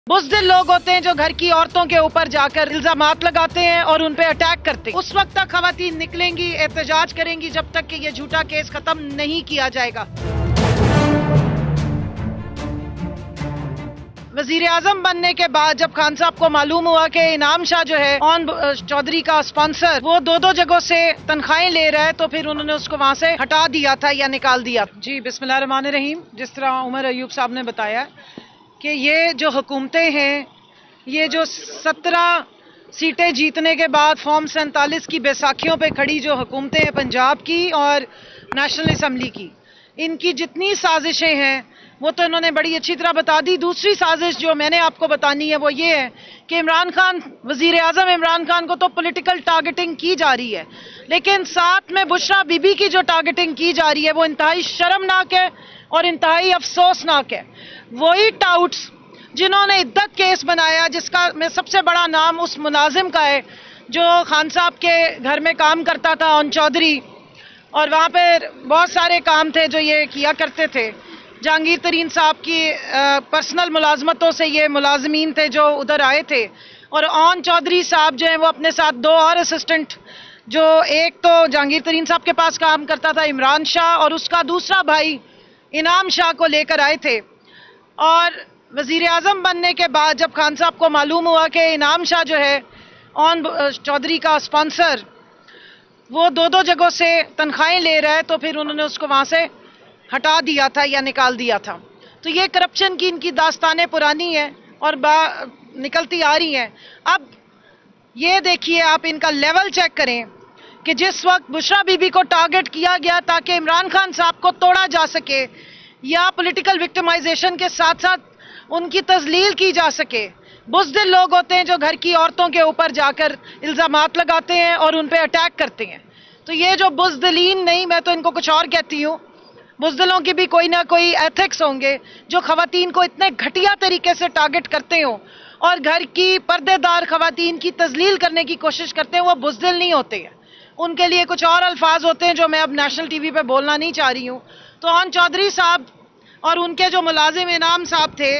बुज़दिल लोग होते हैं जो घर की औरतों के ऊपर जाकर इल्जामात लगाते हैं और उन पे अटैक करते हैं। उस वक्त तक खवातीन निकलेंगी, एहतजाज करेंगी जब तक कि ये झूठा केस खत्म नहीं किया जाएगा। वजीर आजम बनने के बाद जब खान साहब को मालूम हुआ कि इनाम शाह जो है ऑन चौधरी का स्पॉन्सर वो दो जगहों से तनख्वाहें ले रहा है, तो फिर उन्होंने उसको वहां से हटा दिया था या निकाल दिया। जी बिस्मिल्लाहिर्रहमानिर्रहीम। जिस तरह उमर अयूब साहब ने बताया कि ये जो हुकूमतें हैं, ये जो 17 सीटें जीतने के बाद फॉर्म 47 की बैसाखियों पे खड़ी जो हुकूमतें हैं पंजाब की और नेशनल असम्बली की, इनकी जितनी साजिशें हैं वो तो इन्होंने बड़ी अच्छी तरह बता दी। दूसरी साजिश जो मैंने आपको बतानी है वो ये है कि इमरान खान, वजीर आजम इमरान खान को तो पॉलिटिकल टारगेटिंग की जा रही है, लेकिन साथ में बुशरा बीबी की जो टारगेटिंग की जा रही है वो इंतहाई शर्मनाक है और इंतहाई अफसोसनाक है। वही टाउट्स जिन्होंने इद्दत केस बनाया, जिसका में सबसे बड़ा नाम उस मुलाजिम का है जो खान साहब के घर में काम करता था, ऑन चौधरी, और वहाँ पर बहुत सारे काम थे जो ये किया करते थे। जहांगीर तरीन साहब की पर्सनल मुलाजमतों से ये मुलाजमीन थे जो उधर आए थे, और ऑन चौधरी साहब जो हैं वो अपने साथ 2 और असिस्टेंट, जो एक तो जहांगीर तरीन साहब के पास काम करता था इमरान शाह, और उसका दूसरा भाई इनाम शाह को लेकर आए थे। और वजीर आजम बनने के बाद जब खान साहब को मालूम हुआ कि इनाम शाह जो है ऑन चौधरी का स्पॉन्सर वो दो जगहों से तनख्वाहें ले रहा है, तो फिर उन्होंने उसको वहां से हटा दिया था या निकाल दिया था। तो ये करप्शन की इनकी दास्तानें पुरानी है और निकलती आ रही हैं। अब ये देखिए, आप इनका लेवल चेक करें कि जिस वक्त बुशरा बीबी को टारगेट किया गया ताकि इमरान खान साहब को तोड़ा जा सके या पॉलिटिकल विक्टिमाइजेशन के साथ साथ उनकी तजलील की जा सके, बुज़दिल लोग होते हैं जो घर की औरतों के ऊपर जाकर इल्जामात लगाते हैं और उन पे अटैक करते हैं। तो ये जो बुज़दिलीन, नहीं मैं तो इनको कुछ और कहती हूँ, बुज़दिलों की भी कोई ना कोई एथिक्स होंगे जो खवातीन को इतने घटिया तरीके से टारगेट करते हो और घर की पर्देदार खवातीन की तजलील करने की कोशिश करते हैं, वो बुज़दिल नहीं होते हैं। उनके लिए कुछ और अल्फाज होते हैं जो मैं अब नेशनल टीवी पे बोलना नहीं चाह रही हूँ। तो ऑन चौधरी साहब और उनके जो मुलाजिम इनाम साहब थे,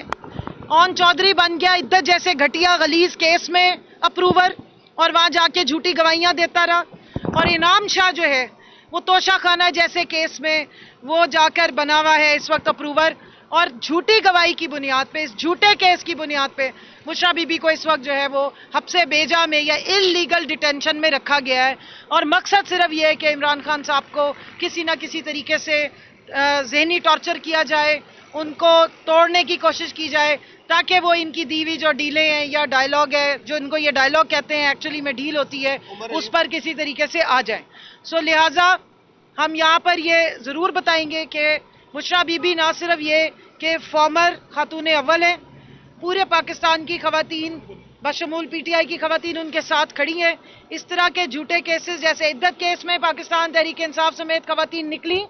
ऑन चौधरी बन गया इद्दत जैसे घटिया गलीज केस में अप्रूवर, और वहाँ जाके झूठी गवाहियाँ देता रहा। और इनाम शाह जो है वो तोशा खाना जैसे केस में वो जाकर बना हुआ है इस वक्त अप्रूवर, और झूठी गवाही की बुनियाद पे, इस झूठे केस की बुनियाद पे बुशरा बीबी को इस वक्त जो है वो हब्से बेजा में या इल्लीगल डिटेंशन में रखा गया है। और मकसद सिर्फ ये है कि इमरान खान साहब को किसी ना किसी तरीके से ज़हनी टॉर्चर किया जाए, उनको तोड़ने की कोशिश की जाए, ताकि वो इनकी दी हुई जो डीलें हैं या डायलॉग है, जो इनको ये डायलॉग कहते हैं एक्चुअली में डील होती है, उस पर किसी तरीके से आ जाए। सो लिहाजा हम यहाँ पर ये ज़रूर बताएंगे कि बुशरा बीबी ना सिर्फ ये कि फॉर्मर खातून अव्वल हैं, पूरे पाकिस्तान की खवातीन बशमूल PTI की खवातीन उनके साथ खड़ी हैं। इस तरह के झूठे केसेस जैसे इद्दत केस में पाकिस्तान तहरीक इंसाफ समेत खवातीन निकली,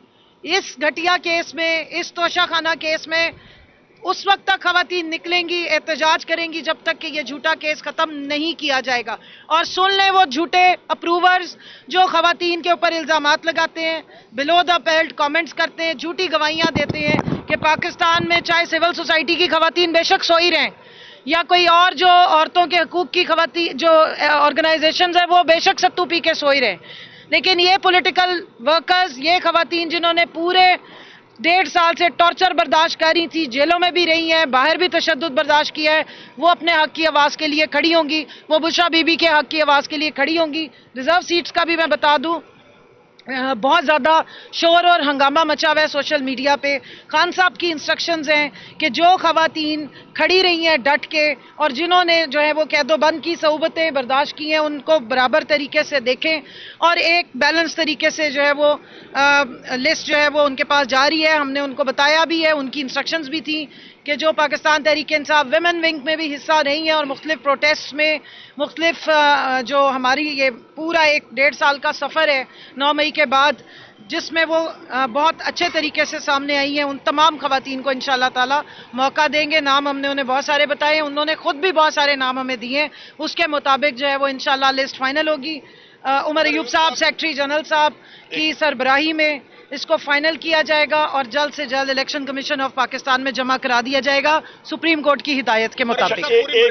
इस घटिया केस में, इस तोशाखाना केस में उस वक्त तक खवातीन निकलेंगी, एहतजाज करेंगी जब तक कि ये झूठा केस खत्म नहीं किया जाएगा। और सुन लें वो झूठे अप्रूवर्स जो खवातीन के ऊपर इल्जामात लगाते हैं, बिलो द बेल्ट कमेंट्स करते हैं, झूठी गवाहियां देते हैं कि पाकिस्तान में चाहे सिविल सोसाइटी की खवातीन बेशक सोई रहें या कोई और जो औरतों के हकूक की खवातीन जो ऑर्गेनाइजेशंस है वो बेशक सत्तू पी के सोई रहें, लेकिन ये पॉलिटिकल वर्कर्स, ये खवातीन जिन्होंने पूरे 1.5 साल से टॉर्चर बर्दाश्त करी थी, जेलों में भी रही हैं, बाहर भी तशद्दुद बर्दाश्त किया है, वो अपने हक की आवाज़ के लिए खड़ी होंगी, वो बुशरा बीबी के हक की आवाज़ के लिए खड़ी होंगी। रिजर्व सीट्स का भी मैं बता दूं, बहुत ज़्यादा शोर और हंगामा मचा हुआ है सोशल मीडिया पे। खान साहब की इंस्ट्रक्शंस हैं कि जो खवातीन खड़ी रही हैं डट के और जिन्होंने जो है वो कैदोबंद की सऊबतें बर्दाश्त की हैं, उनको बराबर तरीके से देखें और एक बैलेंस तरीके से जो है वो लिस्ट जो है वो उनके पास जारी है। हमने उनको बताया भी है, उनकी इंस्ट्रक्शंस भी थी कि जो पाकिस्तान तहरीक इंसाफ विमेन विंग में भी हिस्सा रही हैं और मुख्तलिफ प्रोटेस्ट में, मुख्तलिफ जो हमारी ये पूरा 1.5 साल का सफ़र है 9 मई के बाद, जिसमें वो बहुत अच्छे तरीके से सामने आई हैं, उन तमाम खवातीन को इंशाअल्लाह ताला मौका देंगे। नाम हमने उन्हें बहुत सारे बताए, उन्होंने खुद भी बहुत सारे नाम हमें दिए, उसके मुताबिक जो है वो इंशाअल्लाह लिस्ट फाइनल होगी। उमर अयूब साहब सेक्रेटरी जनरल साहब की सरबराही में इसको फाइनल किया जाएगा और जल्द से जल्द इलेक्शन कमीशन ऑफ पाकिस्तान में जमा करा दिया जाएगा सुप्रीम कोर्ट की हिदायत के मुताबिक।